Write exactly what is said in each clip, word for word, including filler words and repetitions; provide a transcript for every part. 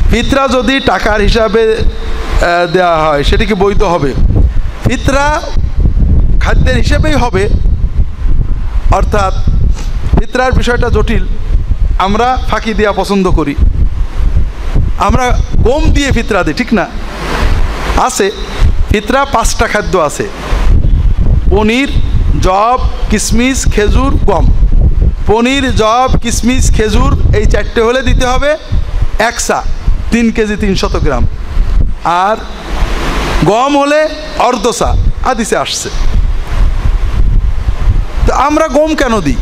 ফিতরা যদি টাকার হিসাবে দেওয়া হয় সেটা কি বৈধ হবে? ফিতরা খাদ্যের হিসেবেই হবে, অর্থাৎ ফিতরার বিষয়টা জটিল। আমরা ফাঁকি দেওয়া পছন্দ করি, আমরা গম দিয়ে ফিতরা দিই, ঠিক না? আছে ফিতরা পাঁচটা খাদ্য আছে, পনির, জব, কিশমিশ, খেজুর, গম। পনির, জব, কিশমিশ, খেজুর এই চারটে হলে দিতে হবে একসা, তিন কেজি তিনশত গ্রাম। আর গম হলে অর্ধসা, হাদিসে আসছে। তো আমরা গম কেন দিই?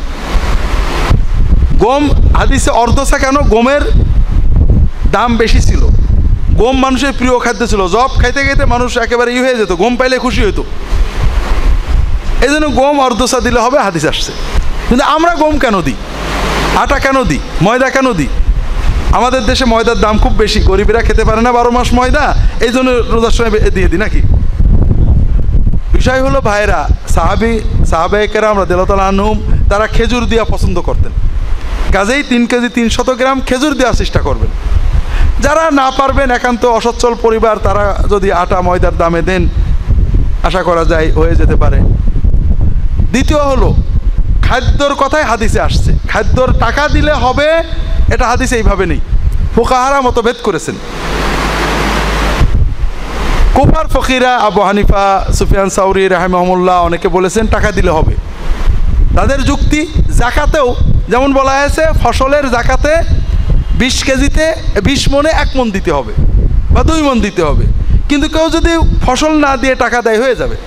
গম হাদিসে অর্ধসা কেন? গমের দাম বেশি ছিল, গম মানুষের প্রিয় খাদ্য ছিল। জব খাইতে খাইতে মানুষ একেবারে ই হয়ে যেত, গম পাইলে খুশি হইতো। এই জন্য গম অর্ধসা দিলে হবে, হাদিস আসছে। কিন্তু আমরা গম কেন দিই? আটা কেন দিই? ময়দা কেন দিই? আমাদের দেশে ময়দার দাম খুব বেশি, গরিবেরা খেতে পারে না বারো মাস ময়দা, এই জন্য রোজার সময় দিয়ে দিই নাকি? বিষয় হলো ভাইরা, সাহাবি সাহাবায়ে কেরাম রাদিয়াল্লাহু তাআলা আনহুম তারা খেজুর দিয়া পছন্দ করতেন, কাজেই তিন কেজি তিনশত গ্রাম খেজুর দেওয়ার চেষ্টা করবেন। যারা না পারবেন, একান্ত অসচ্ছল পরিবার, তারা যদি আটা ময়দার দামে দেন, আশা করা যায় হয়ে যেতে পারে। দ্বিতীয় হলো খাদ্যর কথাই হাদিসে আসছে, খাদ্যর টাকা দিলে হবে, এটা হাদিসে এইভাবে নেই, ফুকাহারা মতভেদ করেছেন। কুফার ফকিরা আবু হানিফা, সুফিয়ান সাউরি রাহিমাহুল্লাহ অনেকে বলেছেন টাকা দিলে হবে। তাদের যুক্তি, জাকাতেও যেমন বলা হয়েছে ফসলের জাকাতে বিশ কেজিতে বিশ মনে এক মন দিতে হবে বা দুই মন দিতে হবে, কিন্তু কেউ যদি ফসল না দিয়ে টাকা দেয় হয়ে যাবে,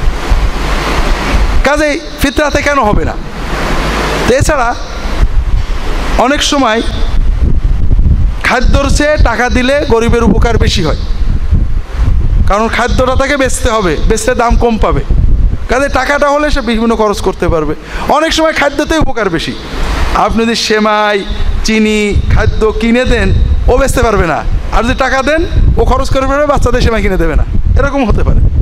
কাজেই ফিতরাতে কেন হবে না? তো এছাড়া অনেক সময় খাদ্যর চেয়ে টাকা দিলে গরিবের উপকার বেশি হয়, কারণ খাদ্যটা তাকে বেচতে হবে, বেচতে দাম কম পাবে, কাজে টাকাটা হলে সে বিভিন্ন খরচ করতে পারবে। অনেক সময় খাদ্যতেই উপকার বেশি। আপনি যদি সেমাই, চিনি, খাদ্য কিনে দেন, ও বেচতে পারবে না, আর যদি টাকা দেন ও খরচ করে পারবে, বাচ্চাদের সেমাই কিনে দেবে না, এরকম হতে পারে।